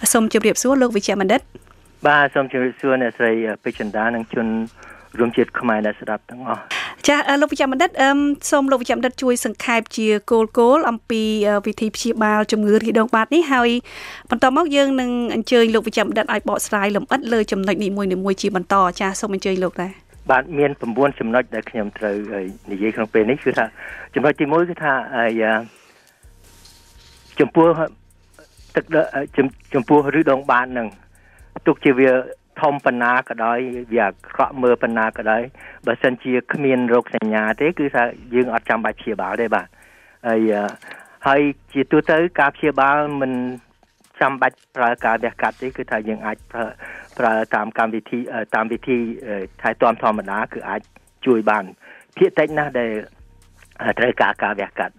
សូមជម្រាបសួរលោកវិជ្ជបណ្ឌិតបាទសូមជម្រាបសួរអ្នកស្រីពេជ្រចន្ទានិងជនរួមជាតិខ្មែរដែលស្ដាប់ទាំងអស់ចាលោកវិជ្ជបណ្ឌិតសូមលោកវិជ្ជបណ្ឌិតជួយសង្ខេបជាគោលអំពីវិធីព្យាបាលជំងឺរាកដងបាតនេះហើយបន្តមកយើងនឹងអញ្ជើញលោកវិជ្ជបណ្ឌិតឲ្យបកស្រាយលម្អិតលើចំណុចនីមួយៗជាបន្តចាសូមអញ្ជើញលោកដែរបាទមាន9ចំណុចដែលខ្ញុំត្រូវនិយាយក្នុងពេលនេះគឺថាចំណុចទី1គឺថាចំពោះទឹកចំពោះឬដងបាតនឹងទុកជាវាធំប៉ុណ្ណាក៏ដោយវាអាក្រក់មើលប៉ុណ្ណាក៏ដោយបើសិនជាគ្មានរោគសញ្ញាទេគឺថាយើងអត់ចាំបាច់ព្យាបាលទេបាទហើយជាទូទៅការព្យាបាលមិនចាំបាច់ប្រើការវះកាត់ទេគឺថាយើងអាចប្រើតាមកម្មវិធីថែទាំធម្មតាគឺអាចជួយបានភាគតិចណាស់ដែលត្រូវការវះកាត់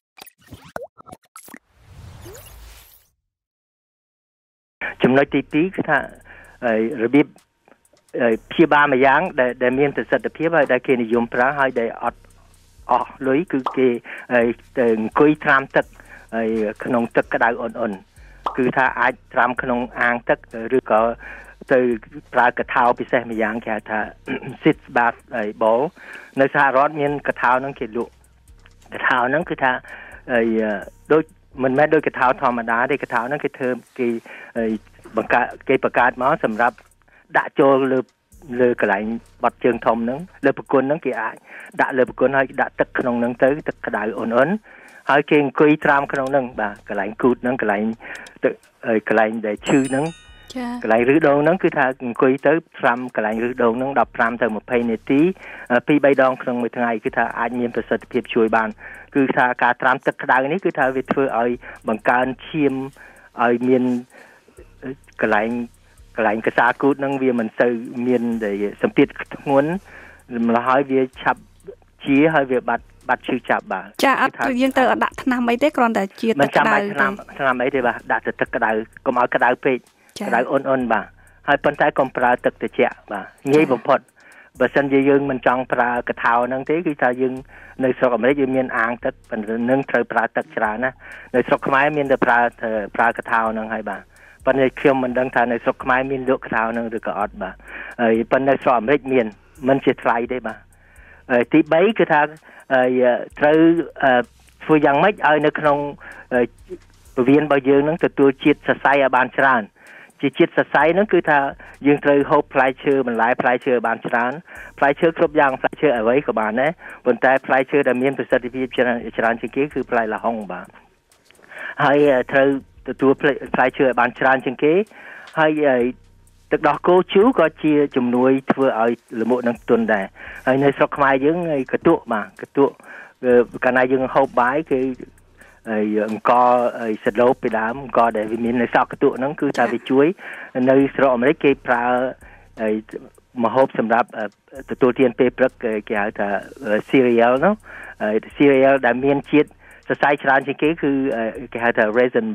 ចំណុចទី2គឺថារបៀបព្យាបាលមួយយ៉ាងដែលមានប្រសិទ្ធភាពហើយដែលគេនិយមប្រើហើយដែលអត់អស់លុយគឺគេទៅអង្គុយត្រាំទឹកហើយក្នុងទឹកក្តៅអ៊ុនគឺថាអាចត្រាំក្នុងអាងទឹកឬក៏ទៅប្រើកថៅពិសេសម្យ៉ាងគេហៅថា sit bath bowl នៅសហរដ្ឋមានកថៅហ្នឹងគេលក់កថៅហ្នឹងគឺថាដូចមិនមែនដូចកថៅធម្មតាទេកថៅហ្នឹងគេធ្វើគេបង្កើតមកសម្រាប់ដាក់ចូលលើកន្លែងបត់ជើងធំហ្នឹងលើប្រគុណហ្នឹងគេអាចដាក់លើប្រគុណហើយដាក់ទឹកក្នុងហ្នឹងទៅទឹកក្តៅអ៊ុនហើយគេអង្គុយត្រាំក្នុងហ្នឹងបាទកន្លែងគូតហ្នឹងកន្លែងទឹកកន្លែងដែលឈឺហ្នឹងចាកន្លែងរឹសដូងហ្នឹងគឺថាអង្គុយទៅត្រាំកន្លែងរឹសដូងហ្នឹង15ទៅ20នាទី2-3ដងក្នុងមួយថ្ងៃគឺថាអាចមានប្រសិទ្ធភាពជួយបានគឺថាការត្រាំទឹកក្តៅនេះគឺថាវាធ្វើឲ្យបង្កើនឈាមឲ្យមានកន្លែងកសាគូតហ្នឹងវាមិនសូវមានសម្ពាធធ្ងន់ម្ល៉េះហើយវាឆាប់ជាហើយវាបាត់ឈឺចាប់បាទចាអត់យើងទៅអត់ដាក់ថ្នាំអីទេគ្រាន់តែជាទឹកក្តៅថ្នាំអីទេបាទដាក់ទឹកក្តៅកុំឲ្យក្តៅពេកក្តៅអ៊ុនបាទហើយប៉ុន្តែកុំប្រើទឹកត្រជាក់បាទងាយបំផុតបើសិនជាយើងមិនចង់ប្រើកថៅហ្នឹងទេគឺថាយើងនៅស្រុកអាមេរិកយើងមានអាងទឹកប៉ុន្តែនឹងត្រូវប្រើទឹកច្រើនណានៅស្រុកខ្មែរមានតែប្រើកថៅហ្នឹងហើយបាទប៉ុន្តែខ្ញុំមិនដឹងថានៅស្រុកខ្មែរមានលក់កថៅហ្នឹងឬក៏អត់បាទហើយប៉ុន្តែស្រុកអាមេរិកមានមិនជាថ្លៃទេបាទទី3គឺថាត្រូវធ្វើយ៉ាងម៉េចឲ្យនៅក្នុងពវៀនរបស់យើងហ្នឹងទទួលជាតិសរសៃឲ្យបានច្រើនជាជាតិសរសៃហ្នឹងគឺថាយើងត្រូវហូបផ្លែឈើបន្លែផ្លែឈើឲ្យបានច្រើនផ្លែឈើគ្រប់យ៉ាងផ្លែឈើអ្វីក៏បានដែរប៉ុន្តែផ្លែឈើដែលមានប្រសិទ្ធភាពច្រើនជាងគេគឺផ្លែល្ហុងបាទហើយត្រូវទទួលផ្លែឈើឲ្យបានច្រើនជាងគេហើយទឹកដោះគោជូរក៏ជាជំនួយធ្វើឲ្យលមុខនឹងទន់ដែរហើយនៅស្រុកខ្មែរយើងកតុបាទកតុកាលណាយើងហូបបាយគឺអង្គសឡូបពីដើមអង្គដែលវាមាននៅសក់កតុហ្នឹងគឺថាវាជួយនៅស្រុកអាមេរិកគេប្រើម្ហូបសម្រាប់ទទួលទានពេលព្រឹកគេហៅថា cereal នោះ cereal ដែលមានជាតិសរសៃច្រើនជាងគេគឺគេហៅថា raisin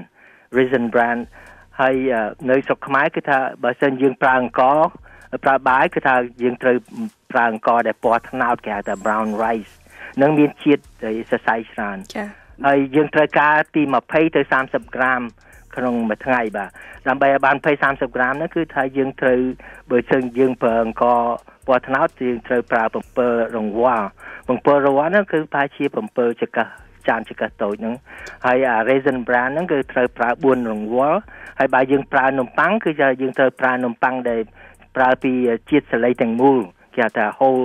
bran ហើយនៅស្រុកខ្មែរគឺថាបើសិនយើងប្រើប្រើបាយគឺថាយើងត្រូវប្រើអង្គដែលពណ៌ត្នោតគេហៅថា brown rice នឹងមានជាតិសរសៃច្រើនចា៎ហើយយើងត្រូវការពី20ទៅ30ក្រាមក្នុងមួយថ្ងៃបាទដើម្បីឲ្យបាន20-30ក្រាមនោះគឺថាយើងត្រូវបើសិនយើងប្រើអង្គពណ៌ត្នោតយើងត្រូវប្រើ7រង្វាល់នោះគឺប្រហែលជា7ចង្កឹះចានចង្កឹះតូចហ្នឹងហើយraisin bran ហ្នឹងគឺត្រូវប្រើ4រង្វាល់ហើយបើយើងប្រើនំប៉័ងគឺយើងត្រូវប្រើនំប៉័ងដែលប្រើពីជាតិសាលីទាំងមូលគេហៅថា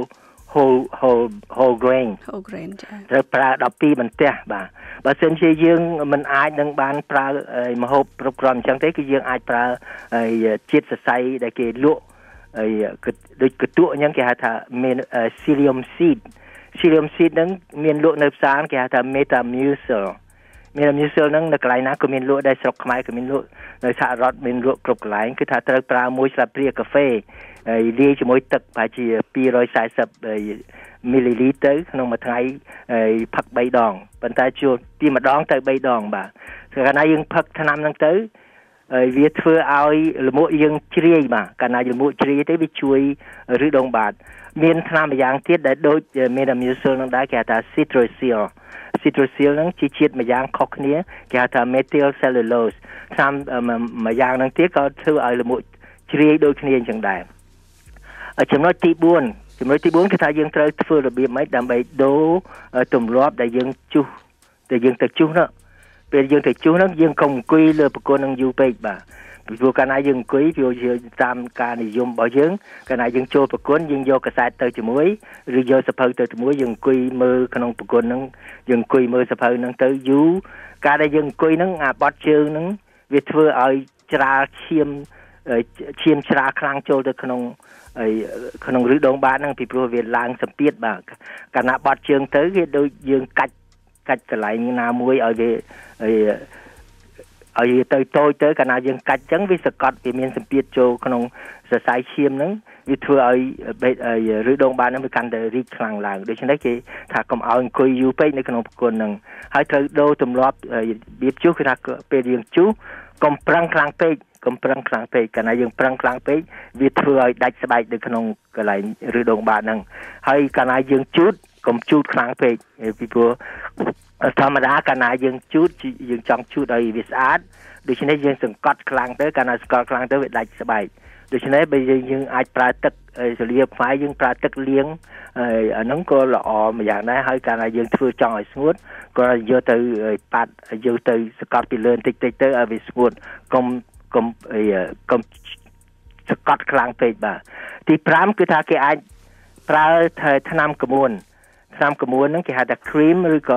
whole grain ចាត្រូវប្រើ12បន្ទះបាទបើសិនជាយើងមិនអាចនឹងបានប្រើម្ហូបគ្រប់គ្រាន់អញ្ចឹងទេគឺយើងអាចប្រើជាតិសរសៃដែលគេលក់ដូចកតុអញ្ចឹងគេហៅថាមាន psyllium seed ហ្នឹងមានលក់នៅផ្សារគេហៅថា Metamucil ហ្នឹងនៅកន្លែងណាក៏មានលក់ដែរស្រុកខ្មែរក៏មានលក់នៅសហរដ្ឋមានលក់គ្រប់កន្លែងគឺថាត្រូវប្រើមួយស្លាបព្រាកាហ្វេហើយលាយជាមួយទឹកប្រហែលជា240មីលីលីត្រទៅក្នុងមួយថ្ងៃផឹក3ដងប៉ុន្តែជួលពីម្ដងទៅ3ដងបាទកាលណាយើងផឹកថ្នាំហ្នឹងទៅវាធ្វើឲ្យលមុខយើងជ្រាយបាទកាលណាលមុខជ្រាយទៅវាជួយឬដងបាតមានថ្នាំម្យ៉ាងទៀតដែលដូចមានMetamycinនឹងដែរគេហៅថា Citracil citrosil ហ្នឹងជាជាតិមួយយ៉ាងខុសគ្នាគេហៅថា methyl cellulose ថ្នាំមួយយ៉ាងហ្នឹងទៀតក៏ធ្វើឲ្យលំជ្រាយដូចគ្នាអញ្ចឹងដែរចំណុចទី4គឺថាយើងត្រូវធ្វើរបៀបម៉េចដើម្បីដូរទម្លាប់ដែលយើងជុះដែលយើងទៅជុះនោះពេលយើងទៅជុះនោះយើងកុំអង្គុយលើប្រគុណនឹងយូរពេកបាទពីព្រោះកាលណាយើងអង្គុយវាតាមការនិយមរបស់យើងកាលណាយើងចូលប្រគុណយើងយកកាសែតទៅជាមួយឬយកសភៅទៅជាមួយយើងអង្គុយមើលក្នុងប្រគុណហ្នឹងយើងអង្គុយមើលសភៅហ្នឹងទៅយូរការដែលយើងអង្គុយហ្នឹងអាបត់ជើងហ្នឹងវាធ្វើឲ្យច្រាលឈាមច្រាលខ្លាំងចូលទៅក្នុងឬដងបាតហ្នឹងពីព្រោះវាឡើងសម្ពាធបាទកាលណាបត់ជើងទៅវាដូចយើងកាច់កន្លែងណាមួយឲ្យវាឲ្យទៅតូចទៅកាលណាយើងកាច់អញ្ចឹងវាសកត់វាមានសម្ពាធចូលក្នុងសរសៃឈាមហ្នឹងវាធ្វើឲ្យឬដងបាតហ្នឹងវាកាន់តែរីកខ្លាំងឡើងដូច្នេះគេថាកុំឲ្យអង្គុយយូរពេកនៅក្នុងប្រគុណហ្នឹងហើយត្រូវដូរទម្លាប់របៀបជុះគឺថាពេលយើងជុះកុំប្រឹងខ្លាំងពេកកាលណាយើងប្រឹងខ្លាំងពេកវាធ្វើឲ្យដាច់ស្បែកនៅក្នុងកន្លែងឬដងបាតហ្នឹងហើយកាលណាយើងជូតកុំជូតខ្លាំងពេកពីព្រោះធម្មតាកាលណាយើងជូតយើងចង់ជូតឲ្យវាស្អាតដូច្នេះយើងសង្កត់ខ្លាំងទៅកាលណាសង្កត់ខ្លាំងទៅវាដាច់ស្បែកដូច្នេះបើយើងអាចប្រើទឹកសលាផ្កាយយើងប្រើទឹកលាងអាហ្នឹងក៏ល្អមួយយ៉ាងដែរហើយកាលណាយើងធ្វើចង់ឲ្យស្ងួតក៏យកទៅប៉ាត់យកទៅសង្កត់ពីលើបន្តិចទៅឲ្យវាស្ងួតកុំសង្កត់ខ្លាំងពេកបាទទី5គឺថាគេអាចប្រើថ្នាំកមួនហ្នឹងគេហៅថា cream ឬក៏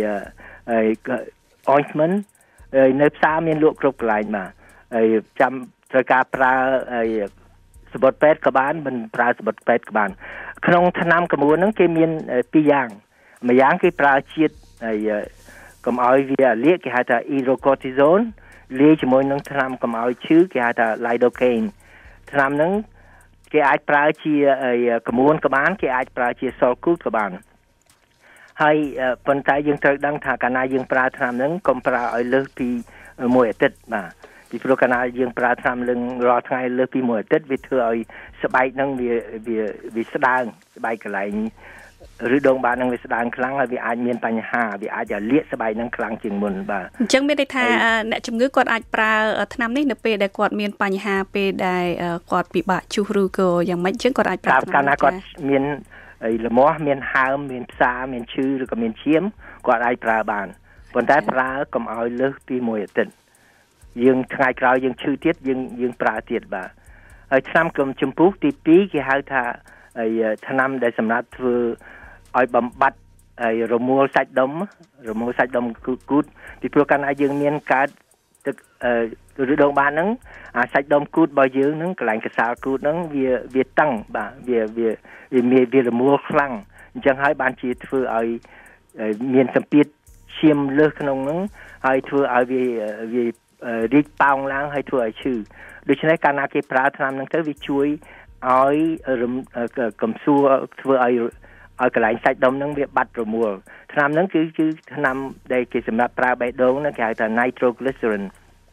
ointment នៅផ្សារមានលក់គ្រប់កន្លែងបាទហើយចាំត្រូវការប្រើសម្បត្តិពេទ្យក៏បានមិនប្រើសម្បត្តិពេទ្យក៏បានក្នុងថ្នាំកមួនហ្នឹងគេមាន2យ៉ាងមួយយ៉ាងគេប្រើជាតិកុំឲ្យវាលាកគេហៅថា hydrocortisone លាយជាមួយនឹងថ្នាំកុំឲ្យឈឺគេហៅថា lidocaine ថ្នាំហ្នឹងគេអាចប្រើជាកមួនក៏បានគេអាចប្រើជាសល់គូតក៏បានហើយប៉ុន្តែយើងត្រូវដឹងថាកាលណាយើងប្រើថ្នាំហ្នឹងកុំប្រើឲ្យលើសពី1អាទិត្យបាទពីព្រោះកាលណាយើងប្រើថ្នាំលឹងរាល់ថ្ងៃលើសពី1អាទិត្យវាធ្វើឲ្យស្បែកហ្នឹងវាស្ដើងស្បែកកន្លែងឬដងបាតហ្នឹងវាស្ដើងខ្លាំងហើយវាអាចមានបញ្ហាវាអាចលាកស្បែកហ្នឹងខ្លាំងជាងមុនបាទអញ្ចឹងមានន័យថាអ្នកជំងឺគាត់អាចប្រើថ្នាំនេះនៅពេលដែលគាត់មានបញ្ហាពេលដែលគាត់ពិបាកជុះឬក៏យ៉ាងម៉េចអញ្ចឹងគាត់អាចប្រើថ្នាំកាលណាគាត់មានលមាស់មានហើមមានផ្សាមានឈឺឬក៏មានឈាមគាត់អាចប្រើបានប៉ុន្តែប្រើកុំឲ្យលើសពី1អាទិត្យយើងថ្ងៃក្រោយយើងឈឺទៀតយើងប្រើទៀតបាទហើយថ្នាំចម្ពោះទី2គេហៅថាថ្នាំដែលសម្រាប់ធ្វើឲ្យបំបត្តិរមួលសាច់ដុំគូតពីព្រោះកាលណាយើងមានកើតទឹកឬដងបាតហ្នឹងអាសាច់ដុំគូតរបស់យើងហ្នឹងកន្លែងកសាលគូតហ្នឹងវាតឹងបាទវារមួលខ្លាំងអញ្ចឹងហើយបានជាធ្វើឲ្យមានសម្ពាធឈាមលើសក្នុងហ្នឹងហើយធ្វើឲ្យវារីកប៉ោងឡើងហើយធ្វើឲ្យឈឺដូច្នេះកាលណាគេប្រើថ្នាំហ្នឹងទៅវាជួយឲ្យកំសួរធ្វើឲ្យកន្លែងសាច់ដុំហ្នឹងវាបាត់រមួលថ្នាំហ្នឹងគឺថ្នាំដែលគេសម្រាប់ប្រើបេះដូងហ្នឹងគេហៅថា nitroglycerin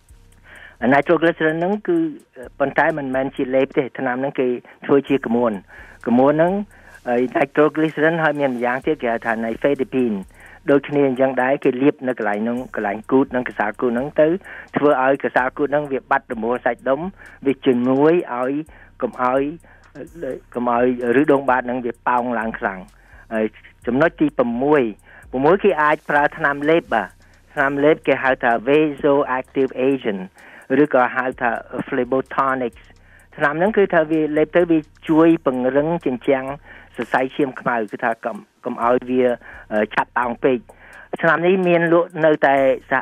ហ្នឹងគឺប៉ុន្តែមិនមែនជាលេបទេថ្នាំហ្នឹងគេធ្វើជាកមួនហ្នឹងnitroglycerin ហើយមានម្យ៉ាងទៀតគេហៅថា nifedipine ដូចគ្នាអញ្ចឹងដែរគេលាបនៅកន្លែងហ្នឹងកន្លែងគូតនិងកសាលគូតហ្នឹងទៅធ្វើឲ្យកសាលគូតហ្នឹងវាបាត់រមួលសាច់ដុំវាជំនួយឲ្យកុំឲ្យឬដងបាតហ្នឹងវាប៉ោងឡើងខ្លាំងហើយចំណុចទី6គេអាចប្រើថ្នាំលេបបាទថ្នាំលេបគេហៅថា vasoactive agent ឬក៏ហៅថា phlebotomics ថ្នាំហ្នឹងគឺថាវាលេបទៅវាជួយពង្រឹងជញ្ជាំងសរសៃឈាមខ្មៅគឺថាកុំឲ្យវាឆាប់ប៉ោងពេកថ្នាំនេះមានលក់នៅតែ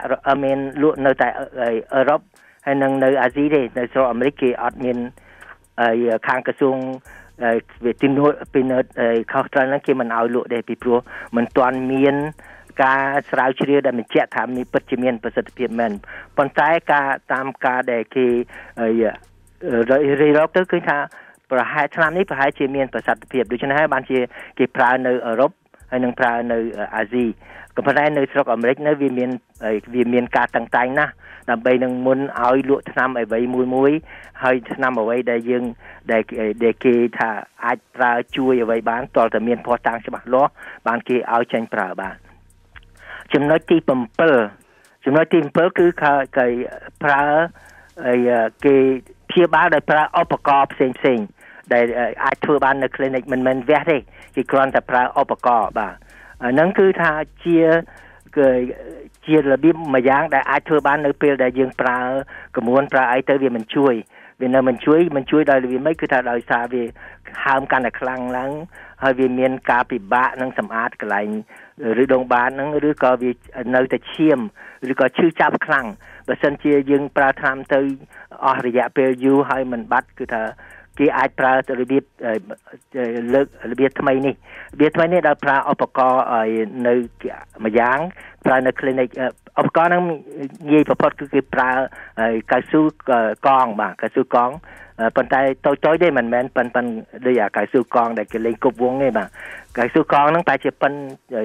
អឺរ៉ុបហើយនិងនៅអាស៊ីទេនៅស្រុកអាមេរិកគេអត់មានខាងក្រសួងវាទីនោះពីនៅខុសត្រូវហ្នឹងគេមិនឲ្យលក់ទេពីព្រោះមិនទាន់មានការស្រាវជ្រាវដែលបញ្ជាក់ថាមានពិតជាមានប្រសិទ្ធភាពមែនប៉ុន្តែតាមការដែលគេរៀបរាប់ទៅគឺថាប្រហែលឆ្នាំនេះប្រហែលជាមានប្រសិទ្ធភាពដូច្នេះហើយបានជាគេប្រើនៅអឺរ៉ុបហើយនឹងប្រើនៅអាស៊ីក៏ប៉ុន្តែនៅស្រុកអាមេរិកនៅវាមានការតឹងតែងណាស់ដើម្បីនឹងមុនឲ្យលក់ថ្នាំអ្វីមួយហើយថ្នាំអ្វីដែលយើងដែលគេថាអាចប្រើជួយអ្វីបានតើតើមានភស្តុតាងច្បាស់លាស់បានគេឲ្យចេញប្រើបានចំណុចទី7គឺគេប្រើគេព្យាបាលដោយប្រើឧបករណ៍ផ្សេងដែលអាចធ្វើបាននៅ clinic មិនមែនវះទេគេគ្រាន់តែប្រើឧបករណ៍បាទហ្នឹងគឺថាជារបៀបមួយយ៉ាងដែលអាចធ្វើបាននៅពេលដែលយើងប្រើកមួនប្រើអីទៅវាមិនជួយវានៅមិនជួយដោយរបៀបម៉េចគឺថាដោយសារវាហើមកាន់តែខ្លាំងឡើងហើយវាមានការពិបាកនឹងសម្អាតកន្លែងឬដងបានហ្នឹងឬក៏វានៅតែឈាមឬក៏ឈឺចាប់ខ្លាំងបើសិនជាយើងប្រើថ្នាំទៅអស់រយៈពេលយូរហើយមិនបាត់គឺថាគេអាចប្រើរបៀបលើករបៀបថ្មីនេះដល់ប្រើឧបករណ៍នៅមួយយ៉ាងប្រើនៅ clinic ឧបករណ៍ហ្នឹងងាយបំផុតគឺគេប្រើកៅស៊ូកងបាទកៅស៊ូកងប៉ុន្តែតូចទេមិនមែនប៉ុនដូចអាកៅស៊ូកងដែលគេលេងគប់វងទេបាទកៅស៊ូកងហ្នឹងតែជាប៉ុន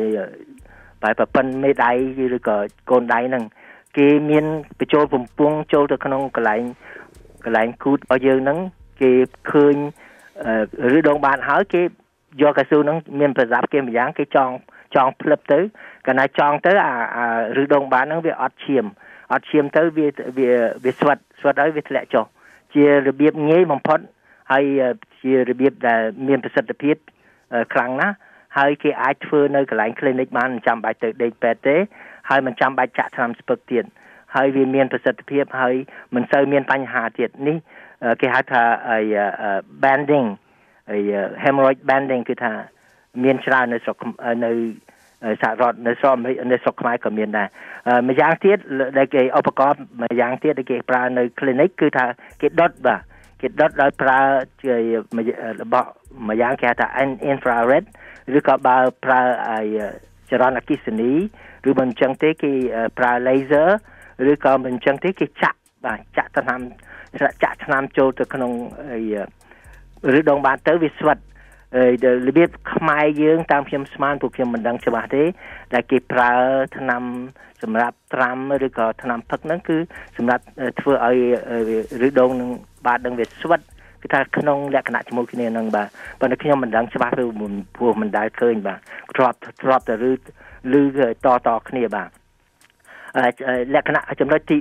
មេដៃឬក៏កូនដៃហ្នឹងគេមានបញ្ចូលពំពង់ចូលទៅក្នុងកន្លែងគូតរបស់យើងហ្នឹងគេឃើញឬដងបានហើយគេយកកៅស៊ូហ្នឹងមានប្រដាប់គេម្យ៉ាងគេចងផ្លឹបទៅកាលណាចងទៅអាឬដងបានហ្នឹងវាអត់ឈាមទៅវាស្វិតហើយវាធ្លាក់ចុះជារបៀបងាយបំផុតហើយជារបៀបដែលមានប្រសិទ្ធភាពខ្លាំងណាស់ហើយគេអាចធ្វើនៅកន្លែង clinic បានមិនចាំបាច់ទៅដេកពេទ្យទេហើយមិនចាំបាច់ចាក់ថ្នាំស្ពឹកទៀតហើយវាមានប្រសិទ្ធភាពហើយមិនសូវមានបញ្ហាទៀតនេះគេហៅថាbanding hemorrhoid banding គឺថាមានច្រើននៅស្រុកនៅសហរដ្ឋនៅស្រុកអាមេរិកនៅស្រុកខ្មែរក៏មានដែរម្យ៉ាងទៀតដែលគេឧបករណ៍ម្យ៉ាងទៀតដែលគេប្រើនៅ clinic គឺថាគេដុតដោយប្រើជារបស់ម្យ៉ាងគេហៅថា infrared ឬក៏បើប្រើចរន្តអគ្គិសនីឬមិនចឹងទេគេប្រើ laser ឬក៏មិនចឹងទេគេចាក់ថ្នាំចូលទៅក្នុងឬដងបានទៅវាស្វិតរបៀបខ្មែរយើងតាមខ្ញុំស្មានពួកខ្ញុំមិនដឹងច្បាស់ទេដែលគេប្រើថ្នាំសម្រាប់ត្រាំឬក៏ថ្នាំផឹកហ្នឹងគឺសម្រាប់ធ្វើឲ្យឬដងនឹងបាតនឹងវាស្វិតគឺថាក្នុងលក្ខណៈជាមួយគ្នាហ្នឹងបាទប៉ុន្តែខ្ញុំមិនដឹងច្បាស់ព្រោះមិនដែលឃើញបាទធ្លាប់តែឬតគ្នាបាទលក្ខណៈចំណុចទី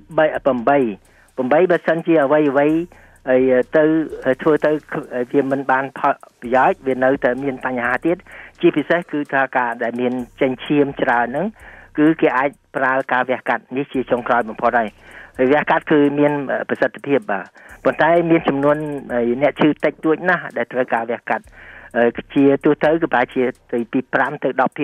8បើសិនជាអ្វីទៅធ្វើទៅវាមិនបានផលប្រយោជន៍វានៅតែមានបញ្ហាទៀតជាពិសេសគឺថាការដែលមានចិញ្ចៀមច្រើនហ្នឹងគឺគេអាចប្រើការវះកាត់នេះជាចុងក្រោយបំផុតហើយវះកាត់គឺមានប្រសិទ្ធភាពបាទប៉ុន្តែមានចំនួនអ្នកឈឺតិចតួចណាស់ដែលត្រូវការវះកាត់ជាទូទៅគឺប្រហែលជាពី5ទៅ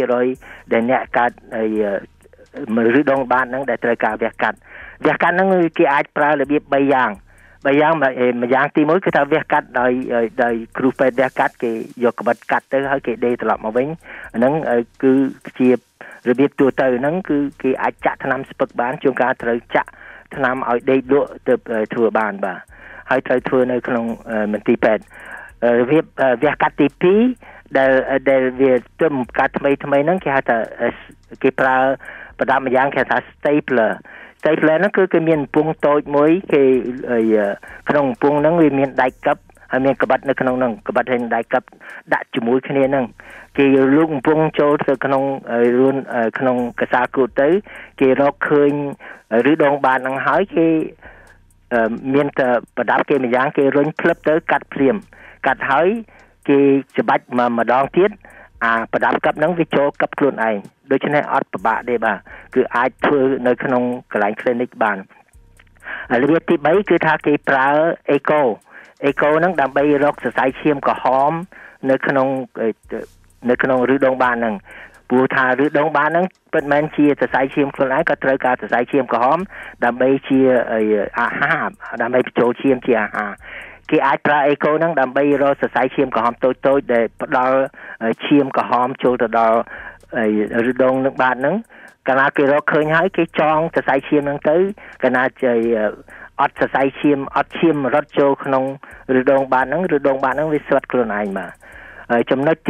10% ដែលអ្នកកាត់ឬដងបានហ្នឹងដែលត្រូវការវះកាត់ហ្នឹងគេអាចប្រើរបៀប3យ៉ាងម្យ៉ាងទី1គឺថាវះកាត់ដោយគ្រូពេទ្យវះកាត់គេយកក្បិតកាត់ទៅហើយគេដេរត្រឡប់មកវិញហ្នឹងគឺជារបៀបទូទៅហ្នឹងគឺគេអាចចាក់ថ្នាំស្ពឹកបានជួនកាលត្រូវចាក់ថ្នាំឲ្យដេកលក់ទៅធ្វើបានបាទហើយត្រូវធ្វើនៅក្នុងមន្ទីរពេទ្យរបៀបវះកាត់ទី2ដែលវាទំកាត់ថ្មីហ្នឹងគេហៅថាគេប្រើប្រដាប់ម្យ៉ាងគេហៅថា stapler ហ្នឹងគឺគេមានកំពុងតូចមួយគេក្នុងកំពុងហ្នឹងវាមានដែកកឹបហើយមានក្បិតនៅក្នុងហ្នឹងក្បិតហើយដែកកឹបដាក់ជាមួយគ្នាហ្នឹងគេលូកកំពុងចូលទៅក្នុងកសាគូតទៅគេរកឃើញឬដងបានហ្នឹងហើយគេមានតែប្រដាប់គេម្យ៉ាងគេរុញផ្លឹបទៅកាត់ភ្លាមកាត់ហើយគេច្បាច់ម្ដងទៀតប្រដាប់កັບហ្នឹងវាចូលកັບខ្លួនឯងដូច្នេះអត់ពិបាកទេបាទគឺអាចធ្វើនៅក្នុងកន្លែង clinic បានរបៀបទី3គឺថាគេប្រើអេកូហ្នឹងដើម្បីរកសរសៃឈាមក្រហមនៅក្នុងឬដងបានហ្នឹងព្រោះថាឬដងបានហ្នឹងពិតមែនជាសរសៃឈាមខ្លួនឯងក៏ត្រូវការសរសៃឈាមក្រហមដើម្បីជាអាហារដើម្បីបញ្ចូលឈាមជាអាហារគេអាចប្រើអេកូហ្នឹងដើម្បីរកសរសៃឈាមក្រហមតូចដែលផ្ដល់ឈាមក្រហមចូលទៅដល់ឬដងនឹងបាតហ្នឹងកាលណាគេរកឃើញហើយគេចងសរសៃឈាមហ្នឹងទៅកាលណាអត់សរសៃឈាមអត់ឈាមរត់ចូលក្នុងឬដងបាតហ្នឹងវាស្វិតខ្លួនឯងបាទចំណុចទី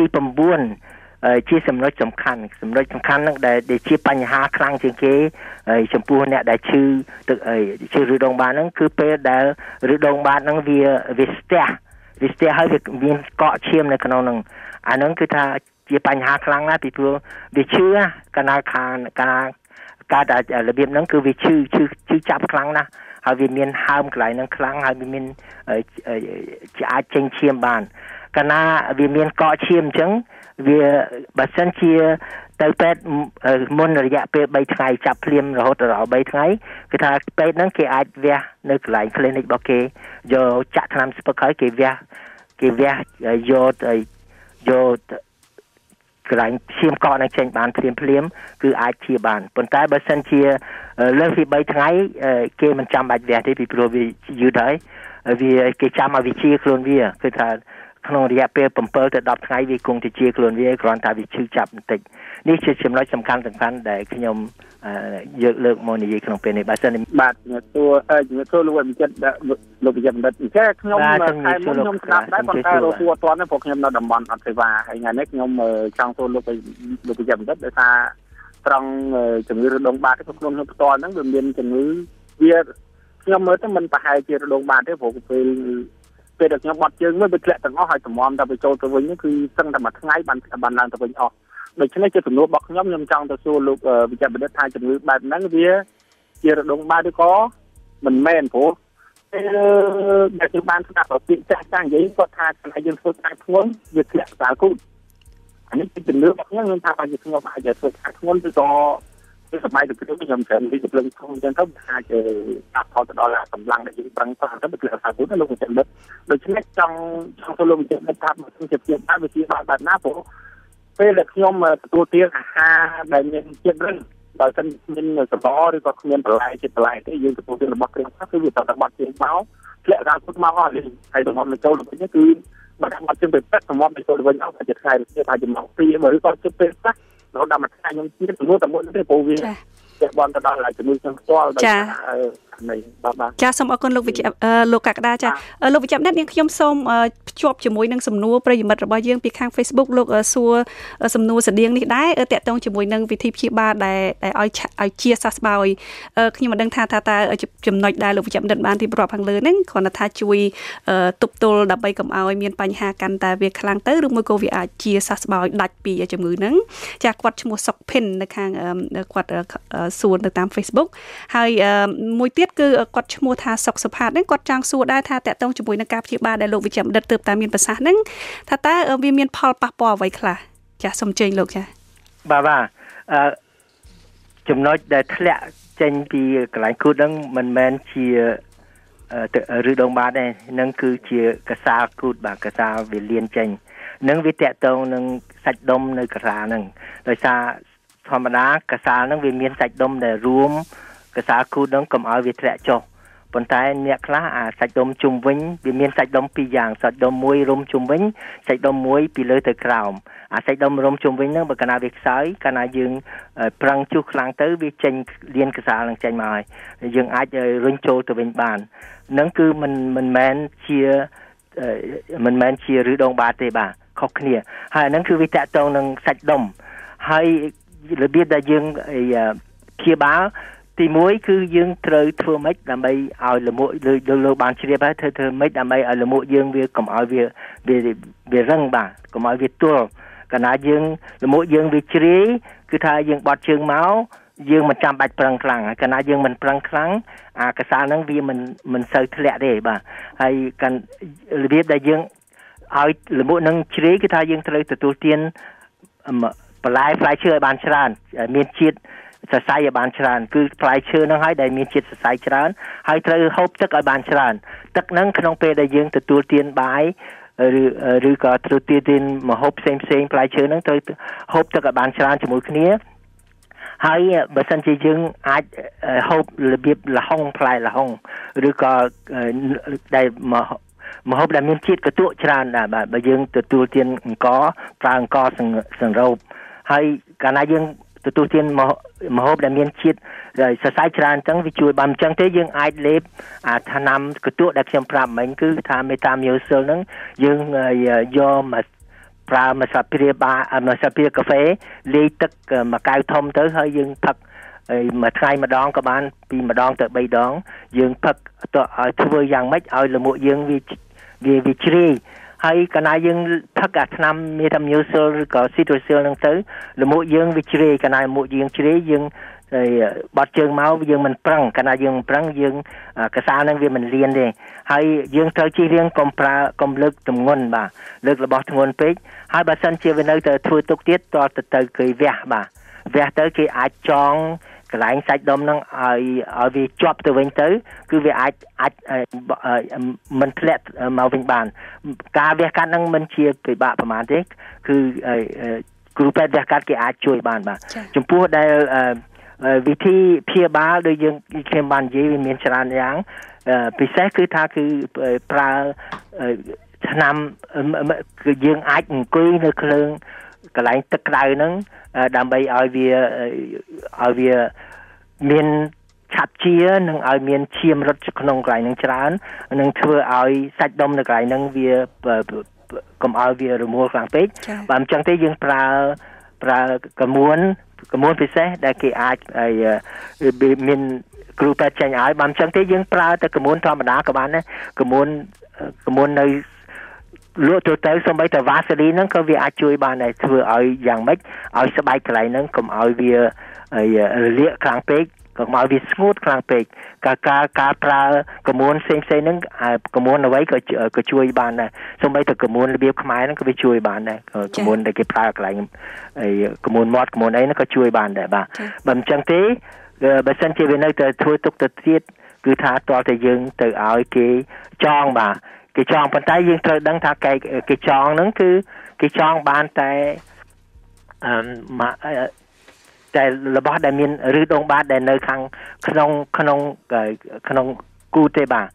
9ជាចំណុចសំខាន់ហ្នឹងដែលជាបញ្ហាខ្លាំងជាងគេចំពោះអ្នកដែលឈឺឬដងបាតហ្នឹងគឺពេលដែលឬដងបាតហ្នឹងវាស្ទះហើយវាមានកកឈាមនៅក្នុងហ្នឹងអាហ្នឹងគឺថាជាបញ្ហាខ្លាំងណាស់ពីព្រោះវាឈឺកាលណាការដែលរបៀបហ្នឹងគឺវាឈឺចាប់ខ្លាំងណាស់ហើយវាមានហើមកន្លែងហ្នឹងខ្លាំងហើយវាមានអាចចេញឈាមបានកាលណាវាមានកកឈាមអញ្ចឹងវាបើសិនជាទៅពេទ្យមុនរយៈពេល3ថ្ងៃចាប់ភ្លាមរហូតដល់3ថ្ងៃគឺថាពេទ្យហ្នឹងគេអាចវះនៅកន្លែង clinic របស់គេយកចាក់ថ្នាំស្ពឹកហើយគេវះយកកន្លែងឈាមកកនឹងចេញបានភ្លាមគឺអាចជាបានប៉ុន្តែបើសិនជាលើសពី3ថ្ងៃគេមិនចាំបាច់វះទេពីព្រោះវាយឺតហើយគេចាំឲ្យវាជាខ្លួនវាគឺថាក្នុងរយៈពេល7ទៅ10ថ្ងៃវាគង់តែជាខ្លួនវាគ្រាន់តែវាឈឺចាប់បន្តិចនេះជាចំណុចសំខាន់ដែលខ្ញុំលើកមកនិយាយក្នុងពេលនេះបាទសិនបាទជំរាបសួរលោកវិចិត្រលោកវិចិត្របណ្ឌិតខ្ញុំខែមុនខ្ញុំស្ដាប់ដែរប៉ុន្តែរស់អត់ទាន់ទេព្រោះខ្ញុំនៅតំបន់អត់សេវាហើយថ្ងៃនេះខ្ញុំចង់សួរលោកវិចិត្របណ្ឌិតដោយសារត្រង់ជំងឺរដូងបាតក្នុងខ្លួនខ្ញុំផ្ទាល់ហ្នឹងវាមានជំងឺវាខ្ញុំមើលទៅមិនប្រហែលជារដូងបាតទេព្រោះពេលដែលខ្ញុំបត់ជើងមើលវាធ្លាក់ទាំងអស់ហើយតម្រាំតែទៅចូលទៅវិញគឺសឹងតែមួយថ្ងៃបានឡើងទៅវិញអស់ដូច្នេះជាសំណួររបស់ខ្ញុំចង់ទៅសួរលោកវិចិត្របណ្ឌិតថាជំងឺបែបហ្នឹងវាជារដូងបាតឬក៏មិនមែនព្រោះដែលខ្ញុំបានស្ដាប់ពីចាស់និយាយគាត់ថាថ្ងៃយើងធ្វើការធ្ងន់វាធ្លាក់សាលគូអានេះជាជំនឿរបស់ខ្ញុំថាបើខ្ញុំអាចទៅធ្វើការធ្ងន់ឬក៏ពីសម័យទៅខ្ញុំច្រើនពីកម្លាំងធំអញ្ចឹងទៅអាចចាប់ផលទៅដល់កម្លាំងដែលយើងប្រឹងប្រែងទៅវាសាលគូលោកវិចិត្របណ្ឌិតដូច្នេះចង់ទៅលោកវិចិត្របណ្ឌិតថាបើខ្ញុំជាភាពបានវាជាបែបណាព្រោះពេលដែលខ្ញុំទទួលទានអាហារដែលមានជាតិរឹងបើមិនមានសបឬក៏គ្មានបន្លែជាតិបន្លែទេយើងទទួលទានរបស់គ្រឿងផ្សំគឺវាតបាត់ជាងមកធ្លាក់ដល់ពុតមកអស់ហើយសម្រាប់ទៅចូលទៅវិញគឺបើបាត់ជាងទៅពេទ្យសម្រាប់ទៅចូលទៅវិញអស់តែថ្ងៃទៅថាចំមក2ឬក៏ជិតពេលខ្លះរហូតដល់មួយថ្ងៃខ្ញុំជិះទៅតែមួយទេព្រោះវាចេះបនទៅដល់ជំងឺខ្ញុំផ្ទាល់ដោយនេះបាទចាសូមអរគុណលោកលោកកក្កដាចាលោកវិជ្ជបណ្ឌិតនាងខ្ញុំសូមភ្ជាប់ជាមួយនឹងសំណួរប្រិយមិត្តរបស់យើងពីខាង Facebook លោកសួរសំណួរស្តៀងនេះដែរតាក់ទងជាមួយនឹងវិធីព្យាបាលដែលឲ្យជាសះស្បើយខ្ញុំមិនដឹងថាតើចំណុចដែលលោកវិជ្ជបណ្ឌិតបានរៀបរាប់ខាងលើហ្នឹងគ្រាន់តែថាជួយទប់ទល់ដើម្បីកុំឲ្យមានបញ្ហាកាន់តែវាខ្លាំងទៅឬមួយក៏វាអាចជាសះស្បើយដាច់ពីជំងឺហ្នឹងចាគាត់ឈ្មោះសុកភិននៅខាងគាត់សួរនៅតាម Facebook ហើយមួយទៀតគឺគាត់ឈ្មោះថាសុកសុផាតហ្នឹងគាត់ចង់សួរដែរថាតើតើជាមួយនឹងការព្យាបាលដែលលោកវិជ្ជបណ្ឌិតទើបតែមានប្រសាសន៍ហ្នឹងថាតើវាមានផលប៉ះពាល់អ្វីខ្លះចាសូមជើញលោកចាបាទចំណុចដែលធ្លាក់ចេញពីកន្លែងគូតហ្នឹងមិនមែនជាឬដងបាតទេនឹងគឺជាកសាលគូតបាទកសាលវាលៀនចេញនឹងវាតាក់ទងនឹងសាច់ដុំនៅកសាលហ្នឹងដោយសារធម្មតាកសាលហ្នឹងវាមានសាច់ដុំដែលរួមកសាលគូតហ្នឹងកុំឲ្យវាធ្លាក់ចុះប៉ុន្តែអ្នកខ្លះអាសាច់ដុំជុំវិញវាមានសាច់ដុំពីរយ៉ាងសាច់ដុំមួយរុំជុំវិញសាច់ដុំមួយពីលើទៅក្រោមអាសាច់ដុំរុំជុំវិញហ្នឹងបើកាលណាវាខ្សោយកាលណាយើងប្រឹងជុះខ្លាំងទៅវាចេញលៀនកសាលហ្នឹងចេញមកហើយយើងអាចរុញចូលទៅវិញបានហ្នឹងគឺមិនមែនជាឬដងបាតទេបាទខុសគ្នាហើយអាហ្នឹងគឺវាតាក់ទងនឹងសាច់ដុំហើយរបៀបដែលយើងព្យាបាលទី1គឺយើងត្រូវធ្វើម៉េចដើម្បីឲ្យលមួកលើបានជ្រាបហើយធ្វើម៉េចដើម្បីឲ្យលមួកយើងវាកុំឲ្យវារឹងបាទកុំឲ្យវាទល់កាលណាយើងលមួកយើងវាជ្រាយគឺថាយើងបត់ជើងមកយើងមិនចាំបាច់ប្រឹងខ្លាំងហើយកាលណាយើងមិនប្រឹងខ្លាំងអាកសាលហ្នឹងវាមិនសូវធ្លាក់ទេបាទហើយរបៀបដែលយើងឲ្យលមួកហ្នឹងជ្រាយគឺថាយើងត្រូវទទួលទានបន្លែផ្លែឈើឲ្យបានច្រើនមានជាតិសរសៃឲ្យបានច្រើនគឺផ្លែឈើហ្នឹងហើយដែលមានជាតិសរសៃច្រើនហើយត្រូវហូបទឹកឲ្យបានច្រើនទឹកហ្នឹងក្នុងពេលដែលយើងទទួលទានបាយឬក៏ទទួលទានម្ហូបផ្សេងផ្លែឈើហ្នឹងត្រូវហូបទឹកឲ្យបានច្រើនជាមួយគ្នាហើយបើសិនជាយើងអាចហូបរបៀបល្ហុងផ្លែល្ហុងឬក៏ដែលម្ហូបដែលមានជាតិកន្ទក់ច្រើនដែរបាទបើយើងទទួលទានអង្គប្រើអង្គសង្រូបហើយកាលណាយើងទទួលទានម្ហូបដែលមានជាតិសរសៃច្រើនអញ្ចឹងវាជួយបានអញ្ចឹងទេយើងអាចលេបថ្នាំកន្ទក់ដែលខ្ញុំប្រាប់មិញគឺថាមេតាមីយូសិលហ្នឹងយើងយកមកប្រើមួយស្លាបព្រាកាហ្វេលាយទឹកមួយកែវធំទៅហើយយើងផឹកមួយថ្ងៃម្ដងក៏បានពីម្ដងទៅ3ដងយើងផឹកឲ្យធ្វើយ៉ាងម៉េចឲ្យលមួកយើងវាជ្រាយ hay cái này dương thắc cả năm metamucil có citrucil năng tới là một dương vichre cái này một dương chre dương rồi bọt trường máu dương mình prăng cái này dương prăng dương cái sao năng vì mình liền đi hay dương thời chi riêng công lực tầm nguồn bà lực là bọt nguồn page hai bà sân chia với nơi từ thui tục tiết to từ cái vẽ tới cái ai chọn cái lạnh sạch đom năng ở vì chop từ bên tới cứ vì ai mình lẹt màu vinh bàn cả vẽ cắt năng mình chia về bạประมาณ thế คือกรุ๊ปvẽ cắt cái aiช่วยbàn bàจำพวกได้วิธีเพียบาโดยยังเขียนบันยีมีชราญยังพิเศษคือถ้าคือปลานำคือยังไอ้กุยในเครื่องกระไรตะไคร้นั้นดำไปเอาเวียมีนชับเชียนึงเอามีนเชียมรถขนมไก่นึงชราญนึงเชื่อเอาสัตว์ดมในไก่นึงเวียก็เอาเวียรมัวกลางเป็ดบางจังที่ยังปลากระมวลพิเศษได้กี่อาจมีนกรูปใจหายบางจังที่ยังปลาแต่กระมวลธรรมดากับบ้านนะกระมวลในลวดตัวเต๋อสมัยแต่วาสลีนั้นก็วิอาช่วยบ้านในเพื่อเอาอย่างไม่เอาสบายไกลนั้นก็เอาเวียเลี้ยกลางเป็ดก็เอาเวียสมูทกลางเป็ดการปลากระมวลเซ็งนั้นกระมวลเอาไว้ก็ช่วยบ้านนะสมัยแต่กระมวลระเบียบขมายนั้นก็ไปช่วยบ้านนะกระมวลได้กี่ปลาไกลกระมวลมอดกระมวลไอ้นั้นก็ช่วยบ้านได้บ้างบางจังที่บัดสันเจเป็นแต่ช่วยตุกตะเทียดคือท้าตัวแต่ยังแต่เอากี่จองบ่าcái chọn phần tay dương thời đang thà cái chọn nó cứ cái chọn bàn tay mà tại là bắt đại miền rư đông bát đại nơi khăn cút thế bà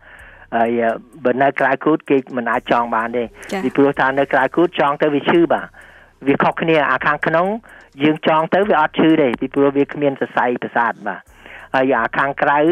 bên nơi cái cút cái mình ai chọn bàn đi vì vừa thà nơi cái cút chọn tới vì chữ bà vì khóc cái này khăn dương chọn tới vì ớt chữ đây vì vừa vì miền sẽ say sẽ sát bà khăn cái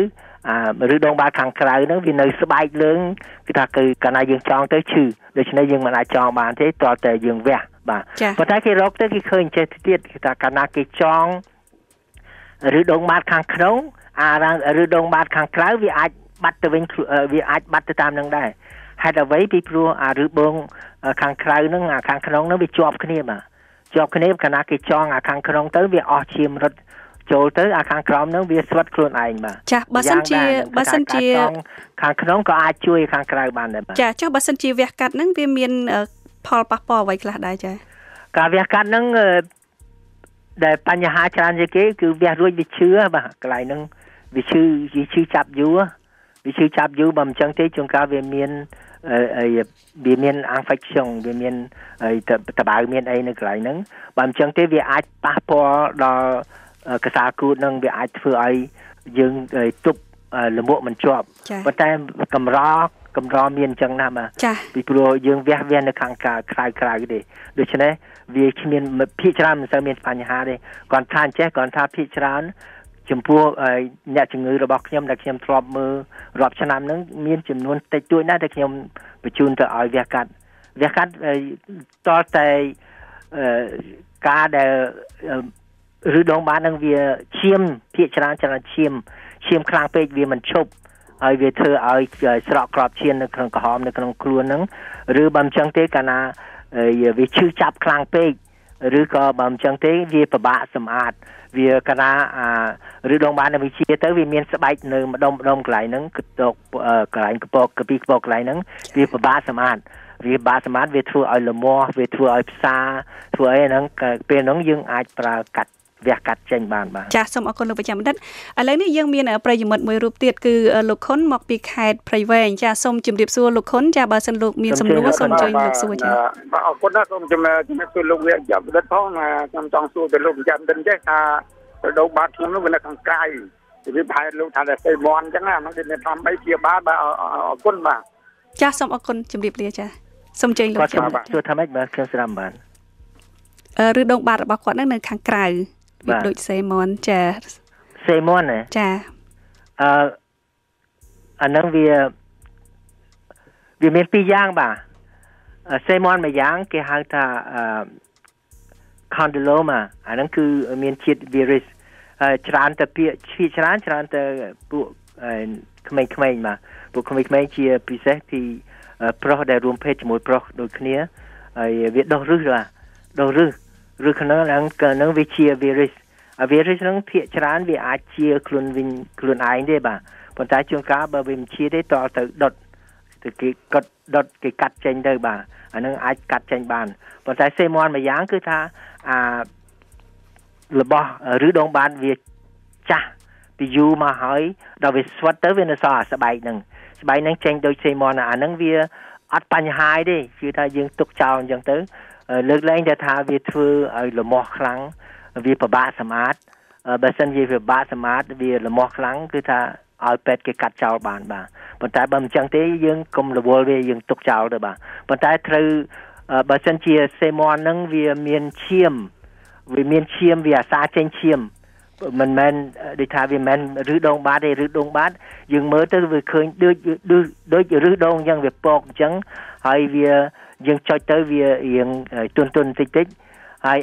rư đông bát khăn cái nó vì nơi sắp bay lớn cáiคือการนายยังจองtớiชื่อโดยเฉพาะยังมันอาจองบานที่ตัวแต่ยังแวะบ่าเพราะถ้าที่รกที่เคยเจอที่แต่การนายจองหรือดงบาดข้างขนมหรือดงบาดข้างคล้ายวิอาจบัดตะเวนวิอาจบัดตะตามนั่งได้ให้เอาไว้ปีพลูหรือบงข้างคล้ายนั่งข้างขนมนั่งไปจอบขึ้นนี่มาจอบขึ้นนี่การนายจองข้างขนมtớiวิออชิมรถโจtớiข้างครอมนั่งวิสวัสดิ์ครูนไอ้มาจ้ะบัสันเจียข้างขนมก็อาจช่วยข้างคลายบ้านได้บ้างจ้ะเจ้าบัสันเจียเวียกัดนั่งวิมีนพอลปะปอไว้กระได้จ้ะการเวียกัดนั่งได้ปัญหาชราญเก๋คือเวียรุ่ยวิเชื้อบ่กลายนั่งวิชื่อจับอยู่บำจังที่จงการเวียมีนอังไฟชงเวียมีนตะบายมีนไอ้ในกลายนั่งบำจังที่เวียอาจปะปอรอกระสากูนั่งเวียอาจเพื่อไอ้ยังตุบละมุมันชอบแต่กำรอมีนจังนะมาปีโปรยังแวะในข้างกาคลายก็ดีโดยเฉพาะวิชมีนพิจารณามันจะมีปัญหาเลยก่อนท่านก่อนท่าพิจารณาจำพวกเนี่ยจึงระบบขยมดักขยมทรอบมือรอบชนะนั้นมีจำนวนแต่ตัวน่าจะขยมประจุนต่อเอาเวียกัดต่อแต่การเดหรือดองบ้านนั่งเวียเชี่ยมพิจารณาเชี่ยมคลางเป็ดเวียมันชบเอาเวียเธอเอาสระกรอบเชียนในขนมกระหอมในขนมครัวนั้นหรือบำจังเตกันนะเวียชื่อจับคลางเป็ดหรือก็บำจังเตเวียประบะสมอาดเวียกันนะหรือดองบ้านในวิเชียเตเวียเมียนสบายเนื้อมาดมไกลนั้นกระตกไกลกระปอกกระปีกระปอกไกลนั้นเวียประบะสมอาดเวียบาสมอาดเวียทัวเอาละมัวเวียทัวเอาซาทัวไอ้นั้นเป็นน้องยังอาจประกัดเวียกัดเจนบานบ้างจ้าสมอคนลงประจำดัดอะไรนี่ยังมีประโยชน์มวยรูปเตียดคือลูกค้นหมอกปีกไข่ไพรเวงจ้าสมจุ่มเดียบซัวลูกค้นจ้าบาสันลูกมีสมรู้สมใจลูกซัวจ้าเอาคนนั้นสมจุ่มคือลูกเวียจับดัดท้องมาจำจองซัวเป็นลูกจับดันแจ๊กาดอกบาดทิ้งลูกเป็นทางไกลที่พายลูกทานแต่ไซมอนจังนะมันจะทำใบเทียบาเอาก้นมาจ้าสมอคนจุ่มเดียบเลยจ้าสมใจลูกจับซัวทำให้มาเครื่องสลัมบานหรือดอกบาดบางคนนั่งในทางไกลโดยเซมอนจ้าเซมอนเนี่ยจ้าอันนั้นเวียมีปีย่างบ่าเซมอนมาย่างเกี่ยงท่าคอนเดโลมาอันนั้นคือมีฉีดวิรัสชรานแต่ปีฉีดชรานแต่พวกขมิ้นมาพวกขมิ้นเชียพิเศษที่ប្រុសដែលរួមភេទជាមួយប្រុសដូចគ្នាហើយវាដុះរឹសឬក្នុងវាជា virus ហ្នឹងភាគច្រើនវាអាចជាខ្លួនឯងទេបាទប៉ុន្តែជួនកាលបើវាមិនជាទេតើទៅដុតគេកាត់ចេញទៅបាទអានឹងអាចកាត់ចេញបានប៉ុន្តែសេមន់មួយយ៉ាងគឺថារបស់ឬដងបានវាចាស់ពីយូរមកហើយដល់វាស្វិតទៅវានៅសល់ស្បែកហ្នឹងចេញដូចសេមន់អាហ្នឹងវាអត់បញ្ហាទេគឺថាយើងទុកចោលអញ្ចឹងទៅលើកលែងតែថាវាធ្វើឲ្យលមាស់ខ្លាំងវាពិបាកសម្អាតបើសិនជាវាពិបាកសម្អាតវាលមាស់ខ្លាំងគឺថាឲ្យពេទ្យគេកាត់ចោលបានបាទប៉ុន្តែបើមិនចឹងទេយើងកុំរវល់វាយើងទុកចោលទៅបាទប៉ុន្តែត្រូវបើសិនជាសេមន់ហ្នឹងវាមានឈាមវាអាសាចេញឈាមមិនមែនដូចថាវាមិនឬដងបាតទេឬដងបាតយើងមើលទៅវាឃើញដូចឬដងអញ្ចឹងវាពកអញ្ចឹងហើយវាយើងចុចទៅវារៀងទន់បន្តិចហើយ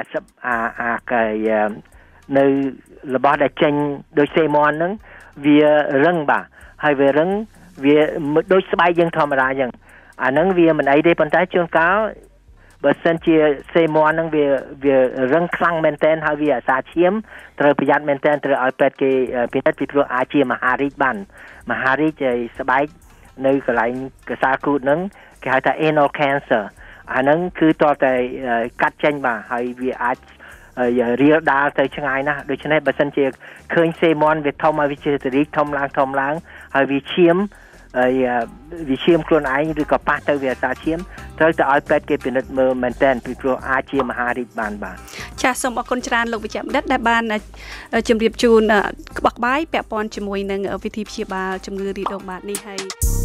នៅរបស់ដែលចេញដូចសេមន់ហ្នឹងវារឹងបាទហើយវារឹងវាដូចស្បែកយើងធម្មតាអញ្ចឹងអាហ្នឹងវាមិនអីទេប៉ុន្តែជួនកាលបើសិនជាសេមន់ហ្នឹងវារឹងខ្លាំងមែនទែនហើយវាអាសាឈាមត្រូវប្រយ័ត្នមែនទែនត្រូវឲ្យពេទ្យគេពិនិត្យពីព្រោះអាចជាមហារីកបានមហារីកហើយស្បែកនៅកន្លែងកសាលគូតហ្នឹងគេហៅថា anal cancer អាហ្នឹងគឺតតែកាត់ចេញបាទហើយវាអាចរៀលដាលទៅឆ្ងាយណាស់ដូច្នេះបើសិនជាឃើញសេមន់វាធំហើយវាជារីកធំឡើងហើយវាឈាមខ្លួនឯងឬក៏ប៉ះទៅវាអាសាឈាមត្រូវទៅឲ្យពេទ្យគេពិនិត្យមើលមែនទែនពីព្រោះអាចជាមហារីកបានបាទចាសសូមអរគុណច្រើនលោកវិជ្ជបណ្ឌិតដែលបានជម្រាបជូនក្បោះក្បាយពាក់ព័ន្ធជាមួយនឹងវិធីព្យាបាលជំងឺរាករូសបាតនេះហើយ